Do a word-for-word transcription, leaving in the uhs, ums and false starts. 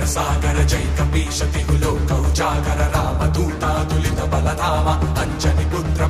सागर जय कपीश तिहुलोक उजागर रामदूता तुलित बलधाम अंजनी पुत्र